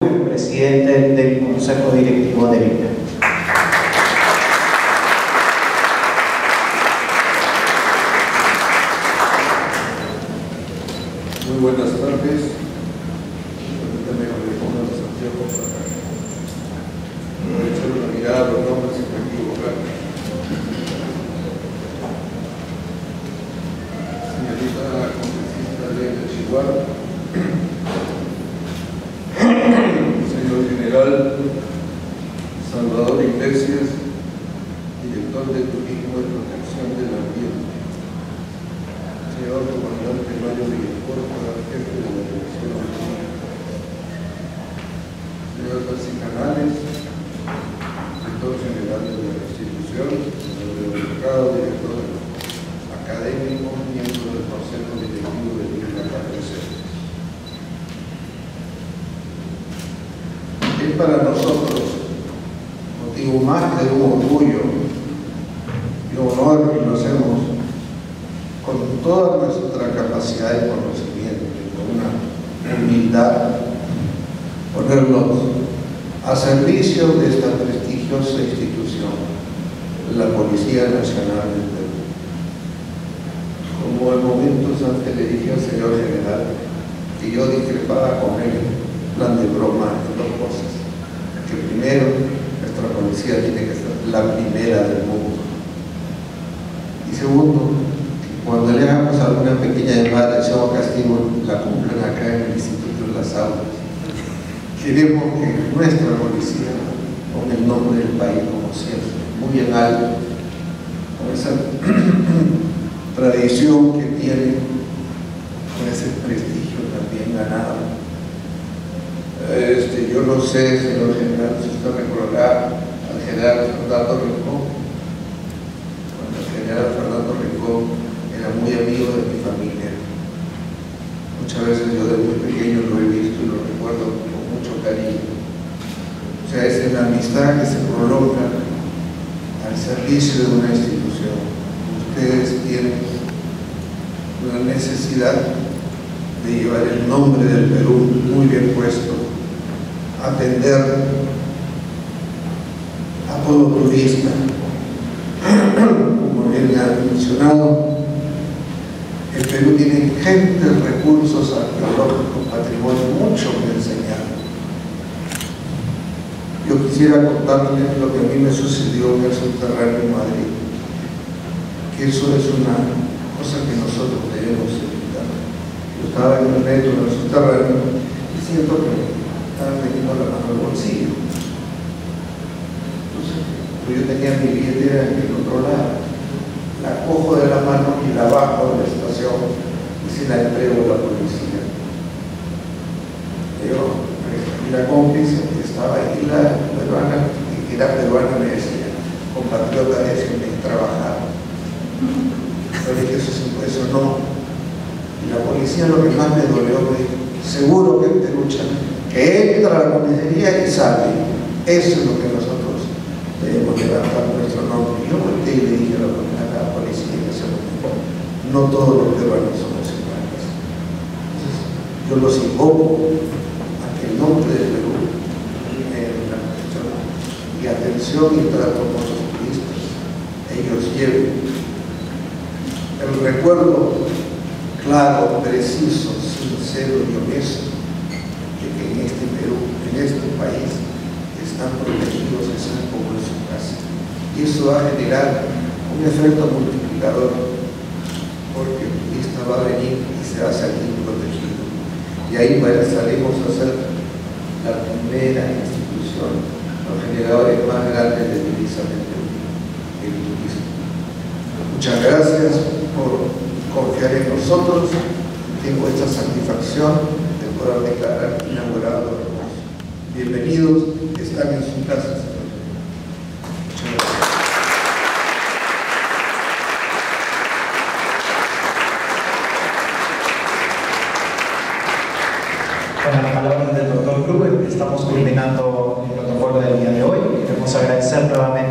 Cruz, presidente del Consejo Directivo de INPE. Muy buenas tardes. Permítame que me ponga los anteojos para echar una mirada a los nombres y me equivocar. Señorita congresista de Chihuahua, señor general Salvador Iglesias, director de Turismo y Protección del Ambiente, señor comandante Mario Villacorta, jefe de la Dirección Autónoma, señor García Canales, director general de la institución, señor Mercado, director académico, miembro del Consejo Directivo de la KPC. Es para nosotros motivo más de un orgullo y un honor, y lo hacemos con toda nuestra capacidad de conocimiento y con una humildad, ponernos a servicio de esta prestigiosa institución, la Policía Nacional del Perú. Como en momentos antes le dije al señor general que yo discrepaba con él, plan de broma en dos cosas: que primero, nuestra policía tiene que ser la primera del mundo, y segundo, cuando le hagamos alguna pequeña llamada de acción o castigo, la cumplan acá en el Instituto de las Aulas. Queremos que nuestra policía ponga el nombre del país, como siempre, muy en alto, con esa tradición que tiene, con ese prestigio también ganado. Yo no sé, señor general, si usted recordará al general Fernando Rincón. Cuando el general Fernando Rincón era muy amigo de mi familia. Muchas veces yo de muy pequeño lo he visto y lo recuerdo con mucho cariño. O sea, es la amistad que se prolonga al servicio de una institución. Ustedes tienen la necesidad de llevar el nombre del Perú muy bien puesto, atender a todo turista. Como bien ya han mencionado, el Perú tiene ingentes recursos arqueológicos, patrimonio, mucho que enseñar. Yo quisiera contarles lo que a mí me sucedió en el subterráneo en Madrid, que eso es una cosa que nosotros debemos evitar. Yo estaba en el metro, en el subterráneo, y siento que me estaban metiendo la mano al bolsillo. Entonces, yo tenía mi billetera en el otro lado, la cojo de la mano y la bajo de la estación y se la entrego a la policía. Y la cómplice que estaba ahí, la peruana, que era peruana, me decía: compatriota, déjenme trabajar. Yo le dije: eso no. Y la policía, lo que más me dolió, me dijo: seguro que te luchan, que entra a la comisaría y sale. Eso es lo que nosotros debemos levantar nuestro nombre. Yo volteé y le dije a la policía en ese momento: no todos los peruanos somos iguales. Entonces, yo los invoco a que el nombre del Perú, y atención y trato con los turistas, ellos lleven el recuerdo claro, preciso, sincero y honesto de que en este Perú, en este país, están protegidos, están como en su casa. Y eso va a generar un efecto multiplicador, porque el turista va a venir y se va a salir protegido. Y ahí salimos a ser la primera institución, los generadores más grandes de divisas del Perú, el turismo. Muchas gracias por confiar en nosotros. Tengo esta satisfacción de poder declarar inaugurado el hermoso. Bienvenidos, están en su casa, señor. Muchas gracias. Con las palabras del doctor Cruz, estamos culminando el protocolo del día de hoy. Queremos agradecer nuevamente